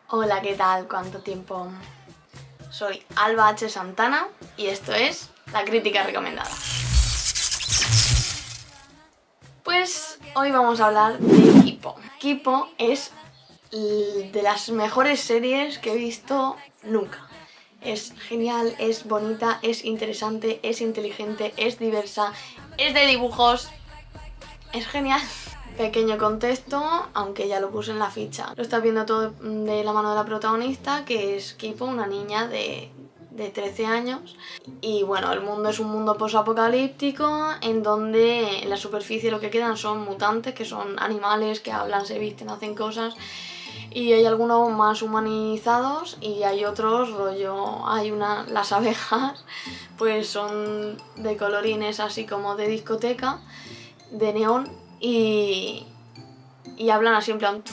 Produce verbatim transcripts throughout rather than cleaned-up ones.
Hola, ¿qué tal? ¿Cuánto tiempo? Soy Alba H. Santana y esto es La Crítica Recomendada. Pues hoy vamos a hablar de Kipo. Kipo es de las mejores series que he visto nunca. Es genial, es bonita, es interesante, es inteligente, es diversa, es de dibujos, es genial. Pequeño contexto, aunque ya lo puse en la ficha. Lo estás viendo todo de la mano de la protagonista, que es Kipo, una niña de, de trece años. Y bueno, el mundo es un mundo posapocalíptico en donde en la superficie lo que quedan son mutantes, que son animales que hablan, se visten, hacen cosas. Y hay algunos más humanizados y hay otros, rollo, hay una, las abejas, pues son de colorines así como de discoteca, de neón. Y, y hablan así en plan...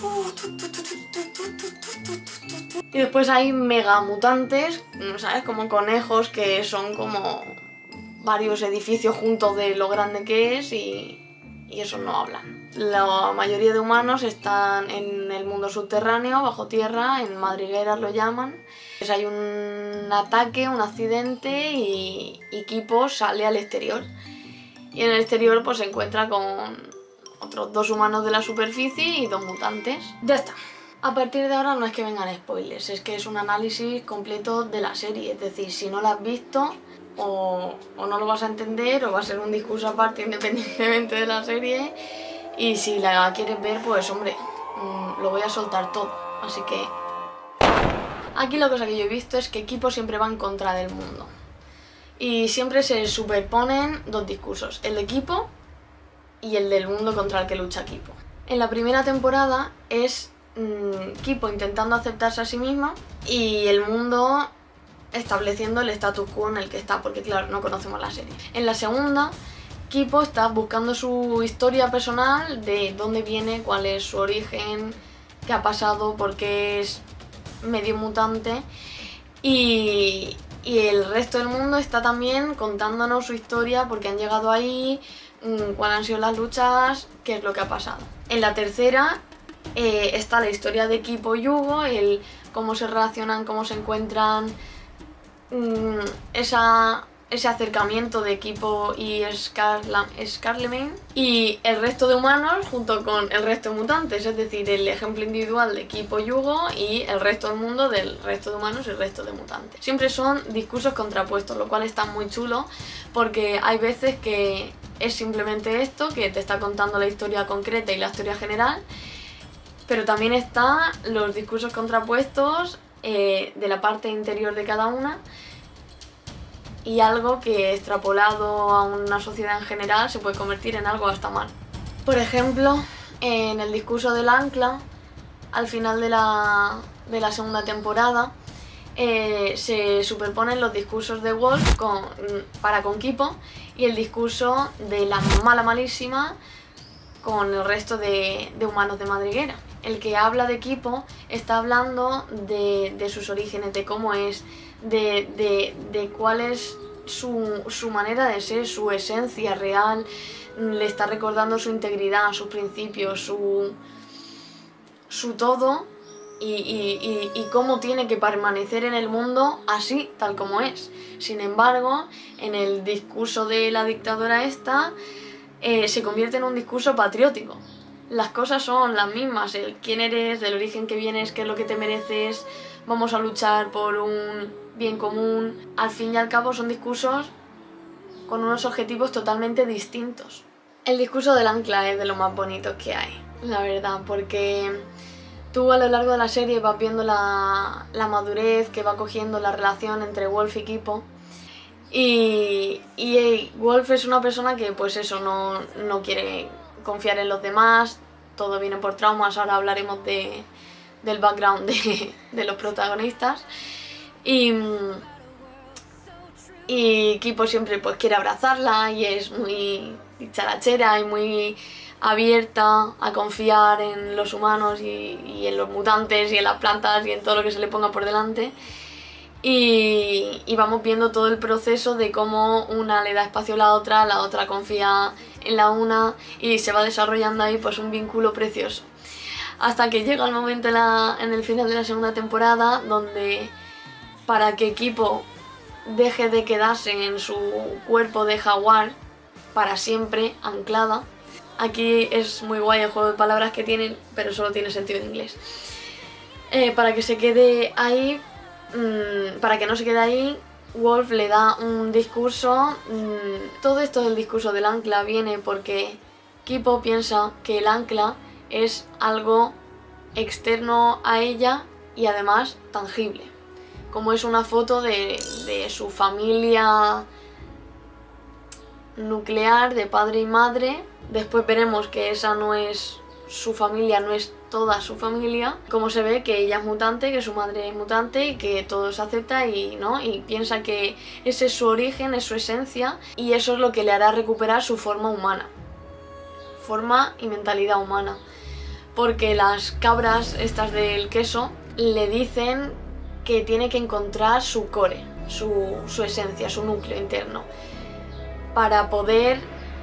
Y después hay mega mutantes, ¿sabes? Como conejos que son como varios edificios juntos de lo grande que es y, y esos no hablan. La mayoría de humanos están en el mundo subterráneo, bajo tierra, en madrigueras lo llaman. Pues hay un ataque, un accidente y, y Kipo sale al exterior. Y en el exterior pues se encuentra con otros dos humanos de la superficie y dos mutantes. Ya está. A partir de ahora no es que vengan spoilers, es que es un análisis completo de la serie. Es decir, si no la has visto o, o no lo vas a entender o va a ser un discurso aparte independientemente de la serie. Y si la quieres ver, pues hombre, mmm, lo voy a soltar todo. Así que... Aquí la cosa que yo he visto es que Kipo siempre va en contra del mundo. Y siempre se superponen dos discursos, el de Kipo y el del mundo contra el que lucha Kipo. En la primera temporada es mmm, Kipo intentando aceptarse a sí misma y el mundo estableciendo el status quo en el que está, porque claro, no conocemos la serie. En la segunda, Kipo está buscando su historia personal de dónde viene, cuál es su origen, qué ha pasado, por qué es medio mutante y... Y el resto del mundo está también contándonos su historia, porque han llegado ahí, cuáles han sido las luchas, qué es lo que ha pasado. En la tercera eh, está la historia de Kipo y Hugo, el cómo se relacionan, cómo se encuentran, mmm, esa, ese acercamiento de Kipo y Scarlemane. Y el resto de humanos junto con el resto de mutantes, es decir, el ejemplo individual de Kipo y Hugo y el resto del mundo del resto de humanos y el resto de mutantes. Siempre son discursos contrapuestos, lo cual está muy chulo porque hay veces que es simplemente esto, que te está contando la historia concreta y la historia general, pero también están los discursos contrapuestos eh, de la parte interior de cada una y algo que extrapolado a una sociedad en general se puede convertir en algo hasta mal. Por ejemplo, en el discurso del ancla, al final de la, de la segunda temporada, eh, se superponen los discursos de Wolf con, para con Kipo y el discurso de la mala malísima con el resto de, de humanos de madriguera. El que habla de Kipo está hablando de, de sus orígenes, de cómo es, de, de, de cuál es su, su manera de ser, su esencia real. Le está recordando su integridad, sus principios, su, su todo y, y, y, y cómo tiene que permanecer en el mundo así, tal como es. Sin embargo, en el discurso de la dictadora esta eh, se convierte en un discurso patriótico. Las cosas son las mismas, el quién eres, del origen que vienes, qué es lo que te mereces, vamos a luchar por un bien común. Al fin y al cabo son discursos con unos objetivos totalmente distintos. El discurso del ancla es de lo más bonito que hay, la verdad, porque tú a lo largo de la serie vas viendo la, la madurez que va cogiendo la relación entre Wolf y Kipo. Y, y Wolf es una persona que pues eso, no, no quiere confiar en los demás, todo viene por traumas, ahora hablaremos de, del background de, de los protagonistas. Y, y Kipo siempre pues quiere abrazarla y es muy dicharachera y muy abierta a confiar en los humanos y, y en los mutantes y en las plantas y en todo lo que se le ponga por delante. Y, y vamos viendo todo el proceso de cómo una le da espacio a la otra, la otra confía en la una y se va desarrollando ahí pues un vínculo precioso. Hasta que llega el momento en, la, en el final de la segunda temporada donde para que Equipo deje de quedarse en su cuerpo de jaguar para siempre, anclada. Aquí es muy guay el juego de palabras que tienen, pero solo tiene sentido en inglés. Eh, para que se quede ahí, mmm, para que no se quede ahí, Wolf le da un discurso. Mmm, todo esto del discurso del ancla viene porque Kipo piensa que el ancla es algo externo a ella y además tangible. Como es una foto de, de su familia nuclear, de padre y madre. Después veremos que esa no es su familia, no es toda su familia. Como se ve que ella es mutante, que su madre es mutante y que todo se acepta y, ¿no? y piensa que ese es su origen, es su esencia y eso es lo que le hará recuperar su forma humana. Forma y mentalidad humana. Porque las cabras estas del queso le dicen que tiene que encontrar su core, su, su esencia, su núcleo interno, para poder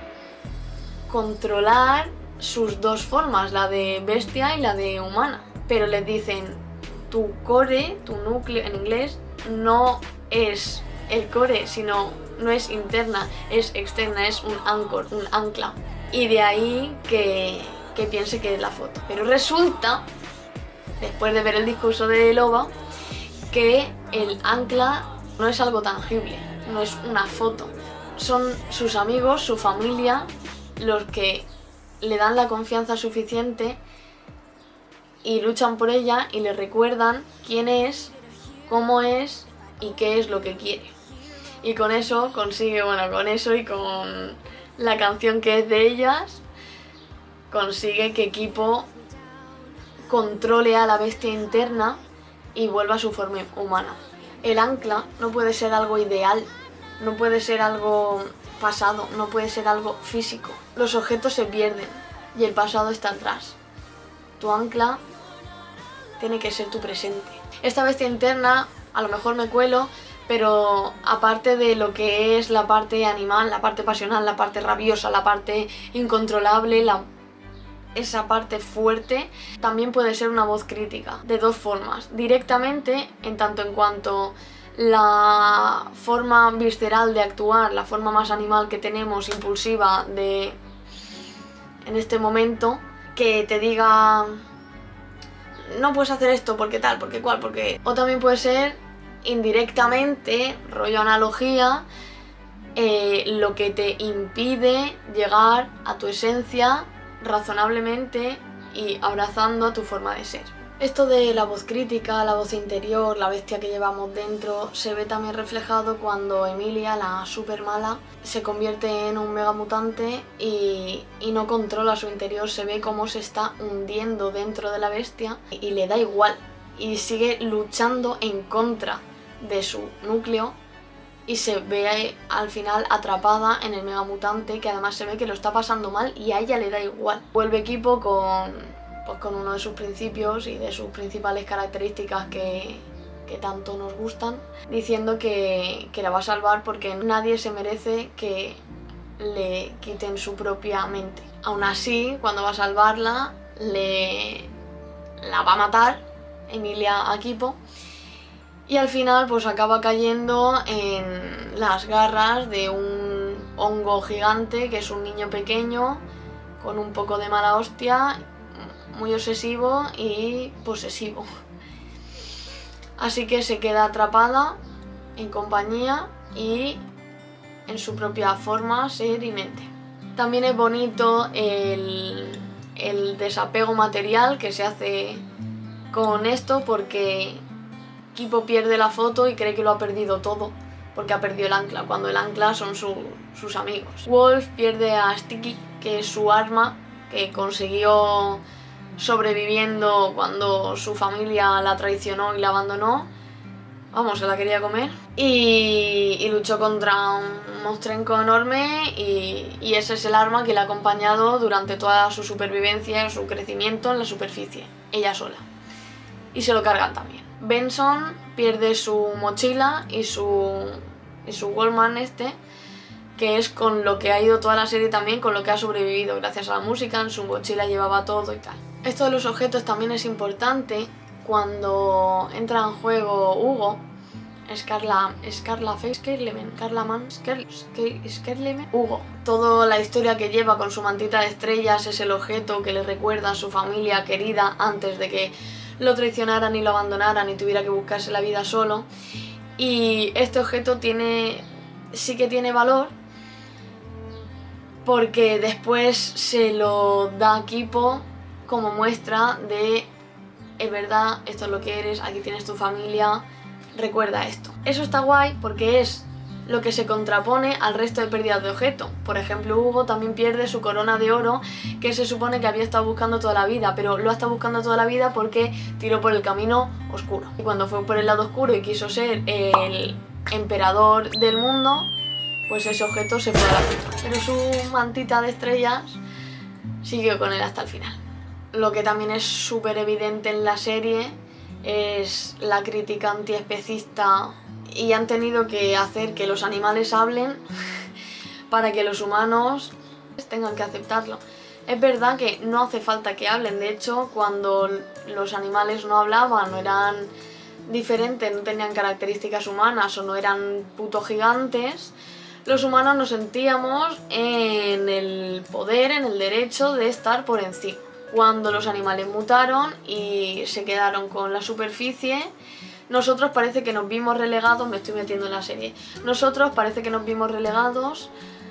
controlar sus dos formas, la de bestia y la de humana. Pero les dicen, tu core, tu núcleo en inglés, no es el core, sino no es interna, es externa, es un anchor, un ancla. Y de ahí que, que piense que es la foto. Pero resulta, después de ver el discurso de Loba, que el ancla no es algo tangible, no es una foto. Son sus amigos, su familia, los que le dan la confianza suficiente y luchan por ella y le recuerdan quién es, cómo es y qué es lo que quiere. Y con eso consigue, bueno, con eso y con la canción que es de ellas, consigue que Equipo controle a la bestia interna y vuelva a su forma humana. El ancla no puede ser algo ideal, no puede ser algo pasado, no puede ser algo físico. Los objetos se pierden y el pasado está atrás. Tu ancla tiene que ser tu presente. Esta bestia interna, a lo mejor me cuelo, pero aparte de lo que es la parte animal, la parte pasional, la parte rabiosa, la parte incontrolable, la esa parte fuerte, también puede ser una voz crítica, de dos formas. Directamente, en tanto en cuanto la forma visceral de actuar, la forma más animal que tenemos, impulsiva de en este momento, que te diga no puedes hacer esto porque tal, porque cual, porque... O también puede ser indirectamente, rollo analogía, eh, lo que te impide llegar a tu esencia razonablemente y abrazando a tu forma de ser. Esto de la voz crítica, la voz interior, la bestia que llevamos dentro, se ve también reflejado cuando Emilia, la super mala, se convierte en un mega mutante y, y no controla su interior. Se ve cómo se está hundiendo dentro de la bestia y le da igual y sigue luchando en contra de su núcleo y se ve al final atrapada en el mega mutante, que además se ve que lo está pasando mal y a ella le da igual. Vuelve Equipo con, pues con uno de sus principios y de sus principales características que, que tanto nos gustan, diciendo que, que la va a salvar porque nadie se merece que le quiten su propia mente. Aún así, cuando va a salvarla, le, la va a matar Emilia a Equipo. Y al final pues acaba cayendo en las garras de un hongo gigante que es un niño pequeño con un poco de mala hostia, muy obsesivo y posesivo. Así que se queda atrapada en compañía y en su propia forma, ser y mente. También es bonito el, el desapego material que se hace con esto, porque Equipo pierde la foto y cree que lo ha perdido todo, porque ha perdido el ancla, cuando el ancla son su, sus amigos. Wolf pierde a Sticky, que es su arma, que consiguió sobreviviendo cuando su familia la traicionó y la abandonó. Vamos, se la quería comer. Y, y luchó contra un monstrenco enorme y, y ese es el arma que le ha acompañado durante toda su supervivencia y su crecimiento en la superficie, ella sola. Y se lo cargan también. Benson pierde su mochila y su, y su Walkman este, que es con lo que ha ido toda la serie también, con lo que ha sobrevivido gracias a la música. En su mochila llevaba todo y tal. Esto de los objetos también es importante cuando entra en juego Hugo, Scarla, Scarla Face, Scarleman, Scarlaman, Scarleman, Hugo. Toda la historia que lleva con su mantita de estrellas es el objeto que le recuerda a su familia querida antes de que lo traicionaran y lo abandonaran y tuviera que buscarse la vida solo. Y este objeto tiene, sí que tiene valor porque después se lo da a Kipo como muestra de es verdad, esto es lo que eres, aquí tienes tu familia, recuerda esto. Eso está guay porque es lo que se contrapone al resto de pérdidas de objeto. Por ejemplo, Hugo también pierde su corona de oro que se supone que había estado buscando toda la vida, pero lo ha estado buscando toda la vida porque tiró por el camino oscuro. Y cuando fue por el lado oscuro y quiso ser el emperador del mundo, pues ese objeto se fue a la puta. Pero su mantita de estrellas siguió con él hasta el final. Lo que también es súper evidente en la serie es la crítica antiespecista y han tenido que hacer que los animales hablen para que los humanos tengan que aceptarlo. Es verdad que no hace falta que hablen, de hecho cuando los animales no hablaban o eran diferentes, no tenían características humanas o no eran putos gigantes, los humanos nos sentíamos en el poder, en el derecho de estar por encima. Cuando los animales mutaron y se quedaron con la superficie, nosotros parece que nos vimos relegados, me estoy metiendo en la serie, nosotros parece que nos vimos relegados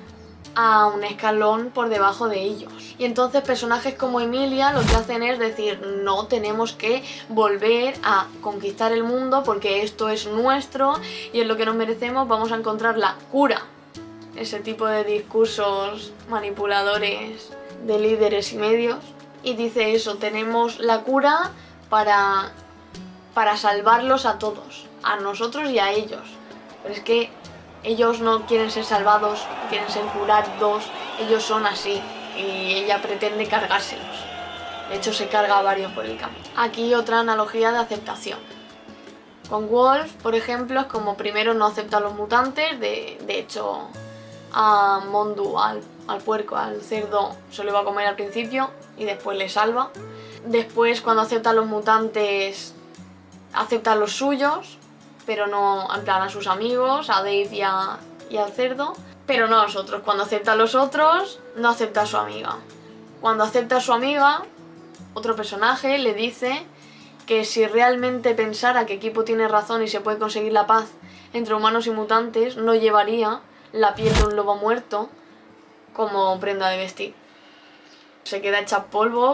a un escalón por debajo de ellos. Y entonces personajes como Emilia lo que hacen es decir, no, tenemos que volver a conquistar el mundo porque esto es nuestro y es lo que nos merecemos, vamos a encontrar la cura. Ese tipo de discursos manipuladores de líderes y medios. Y dice eso, tenemos la cura para, para salvarlos a todos, a nosotros y a ellos. Pero es que ellos no quieren ser salvados, quieren ser curados, ellos son así y ella pretende cargárselos. De hecho se carga a varios por el camino. Aquí otra analogía de aceptación. Con Wolf, por ejemplo, es como primero no acepta a los mutantes, de, de hecho a Mondu, al, al puerco, al cerdo, se lo iba a comer al principio y después le salva. Después cuando acepta a los mutantes, acepta a los suyos, pero no en plan a sus amigos, a Dave y, a, y al cerdo, pero no a los otros. Cuando acepta a los otros, no acepta a su amiga. Cuando acepta a su amiga, otro personaje le dice que si realmente pensara que Kipo tiene razón y se puede conseguir la paz entre humanos y mutantes, no llevaría la piel de un lobo muerto como prenda de vestir. Se queda hecha polvo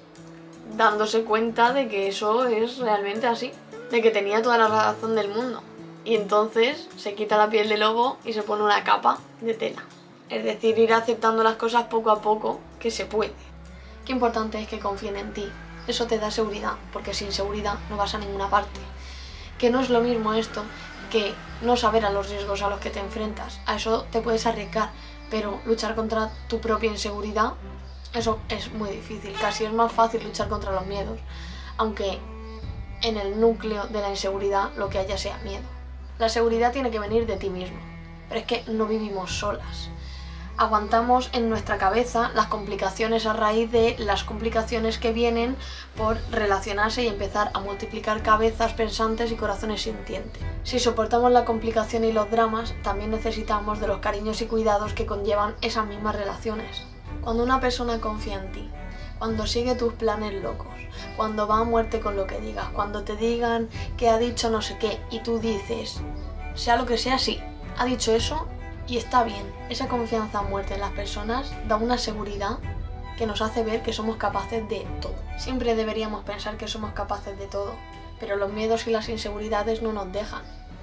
dándose cuenta de que eso es realmente así, de que tenía toda la razón del mundo. Y entonces se quita la piel de lobo y se pone una capa de tela. Es decir, ir aceptando las cosas poco a poco, que se puede. Qué importante es que confíen en ti. Eso te da seguridad, porque sin seguridad no vas a ninguna parte. Que no es lo mismo esto que no saber a los riesgos a los que te enfrentas. A eso te puedes arriesgar, pero luchar contra tu propia inseguridad, eso es muy difícil. Casi es más fácil luchar contra los miedos, aunque en el núcleo de la inseguridad lo que haya sea miedo. La seguridad tiene que venir de ti mismo, pero es que no vivimos solas. Aguantamos en nuestra cabeza las complicaciones a raíz de las complicaciones que vienen por relacionarse y empezar a multiplicar cabezas pensantes y corazones sintientes. Si soportamos la complicación y los dramas, también necesitamos de los cariños y cuidados que conllevan esas mismas relaciones. Cuando una persona confía en ti, cuando sigue tus planes locos, cuando va a muerte con lo que digas, cuando te digan que ha dicho no sé qué y tú dices, sea lo que sea, sí, ha dicho eso y está bien. Esa confianza a muerte en las personas da una seguridad que nos hace ver que somos capaces de todo. Siempre deberíamos pensar que somos capaces de todo, pero los miedos y las inseguridades no nos dejan.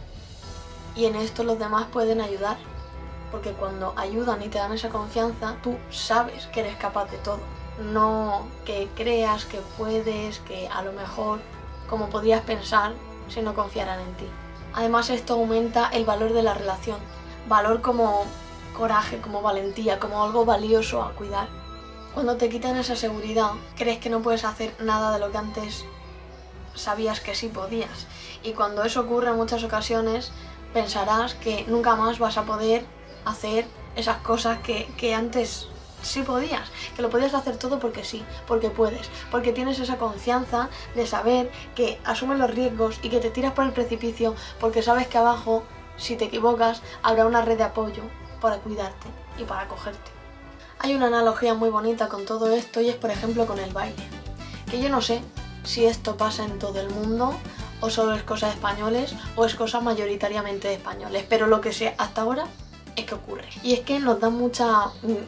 Y en esto los demás pueden ayudar, porque cuando ayudan y te dan esa confianza, tú sabes que eres capaz de todo. No que creas que puedes, que a lo mejor, como podrías pensar, si no confiaran en ti. Además, esto aumenta el valor de la relación. Valor como coraje, como valentía, como algo valioso a cuidar. Cuando te quitan esa seguridad, crees que no puedes hacer nada de lo que antes sabías que sí podías. Y cuando eso ocurre en muchas ocasiones, pensarás que nunca más vas a poder hacer esas cosas que, que antes sí podías, que lo podías hacer todo porque sí, porque puedes, porque tienes esa confianza de saber que asumes los riesgos y que te tiras por el precipicio porque sabes que abajo, si te equivocas, habrá una red de apoyo para cuidarte y para acogerte. Hay una analogía muy bonita con todo esto y es, por ejemplo, con el baile, que yo no sé si esto pasa en todo el mundo o solo es cosa de españoles o es cosa mayoritariamente de españoles, pero lo que sé hasta ahora es que ocurre. Y es que nos da mucha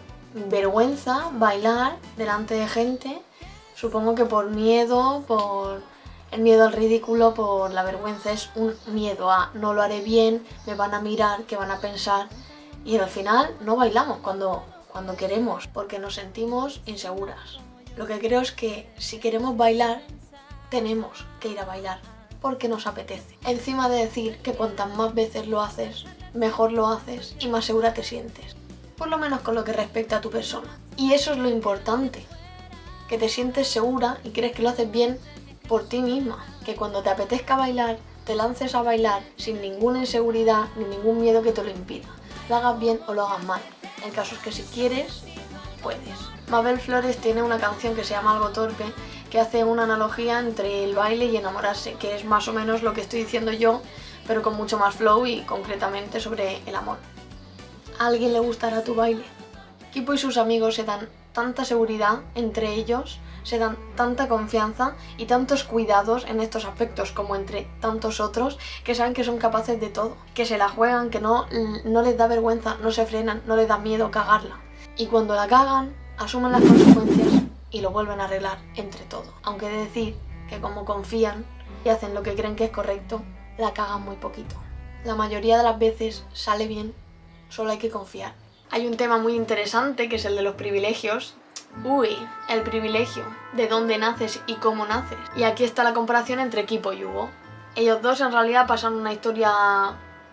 vergüenza bailar delante de gente, supongo que por miedo, por el miedo al ridículo, por la vergüenza, es un miedo a no lo haré bien, me van a mirar, qué van a pensar, y al final no bailamos cuando, cuando queremos, porque nos sentimos inseguras. Lo que creo es que si queremos bailar, tenemos que ir a bailar, porque nos apetece. Encima de decir que cuantas más veces lo haces, mejor lo haces y más segura te sientes. Por lo menos con lo que respecta a tu persona. Y eso es lo importante, que te sientes segura y crees que lo haces bien por ti misma. Que cuando te apetezca bailar, te lances a bailar sin ninguna inseguridad ni ningún miedo que te lo impida. Lo hagas bien o lo hagas mal. El caso es que si quieres, puedes. Mabel Flores tiene una canción que se llama Algo Torpe, que hace una analogía entre el baile y enamorarse, que es más o menos lo que estoy diciendo yo, pero con mucho más flow y concretamente sobre el amor. ¿A alguien le gustará tu baile? Kipo y sus amigos se dan tanta seguridad entre ellos, se dan tanta confianza y tantos cuidados en estos aspectos como entre tantos otros, que saben que son capaces de todo, que se la juegan, que no, no les da vergüenza, no se frenan, no les da miedo cagarla. Y cuando la cagan, asumen las consecuencias y lo vuelven a arreglar entre todos. Aunque he de decir que como confían y hacen lo que creen que es correcto, la cagan muy poquito. La mayoría de las veces sale bien, solo hay que confiar. Hay un tema muy interesante que es el de los privilegios. Uy, el privilegio, de dónde naces y cómo naces. Y aquí está la comparación entre Kipo y Hugo. Ellos dos en realidad pasan una historia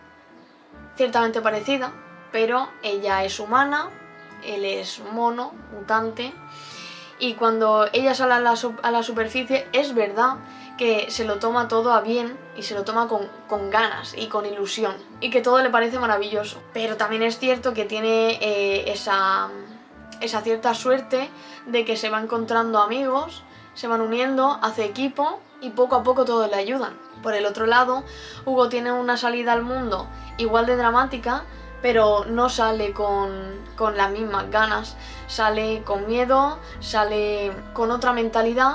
ciertamente parecida, pero ella es humana, él es mono, mutante, y cuando ella sale a la, a la superficie es verdad que se lo toma todo a bien y se lo toma con, con ganas y con ilusión y que todo le parece maravilloso. Pero también es cierto que tiene eh, esa, esa cierta suerte de que se va encontrando amigos, se van uniendo, hace equipo y poco a poco todos le ayudan. Por el otro lado, Hugo tiene una salida al mundo igual de dramática, pero no sale con, con las mismas ganas, sale con miedo, sale con otra mentalidad.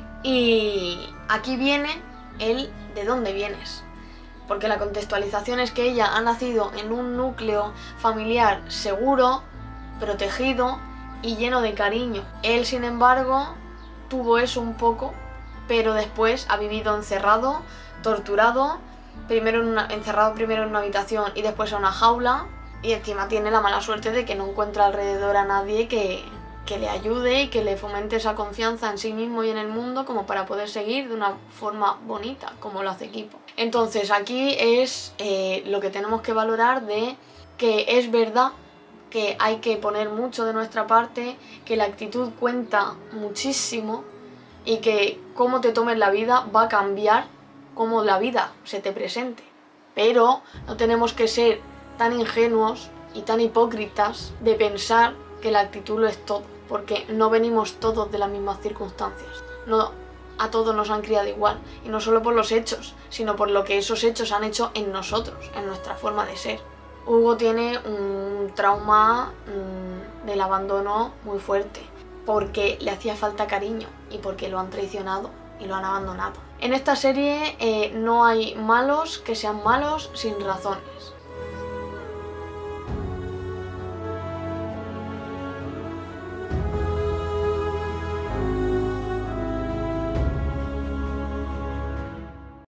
Y aquí viene el de dónde vienes, porque la contextualización es que ella ha nacido en un núcleo familiar seguro, protegido y lleno de cariño. Él, sin embargo, tuvo eso un poco, pero después ha vivido encerrado, torturado, primero en una, encerrado primero en una habitación y después en una jaula, y encima tiene la mala suerte de que no encuentra alrededor a nadie que... que le ayude y que le fomente esa confianza en sí mismo y en el mundo como para poder seguir de una forma bonita, como lo hace Kipo. Entonces aquí es eh, lo que tenemos que valorar de que es verdad que hay que poner mucho de nuestra parte, que la actitud cuenta muchísimo y que cómo te tomes la vida va a cambiar cómo la vida se te presente. Pero no tenemos que ser tan ingenuos y tan hipócritas de pensar que la actitud lo es todo, porque no venimos todos de las mismas circunstancias. No a todos nos han criado igual, y no solo por los hechos, sino por lo que esos hechos han hecho en nosotros, en nuestra forma de ser. Hugo tiene un trauma mmm, del abandono muy fuerte, porque le hacía falta cariño y porque lo han traicionado y lo han abandonado. En esta serie eh, no hay malos que sean malos sin razones.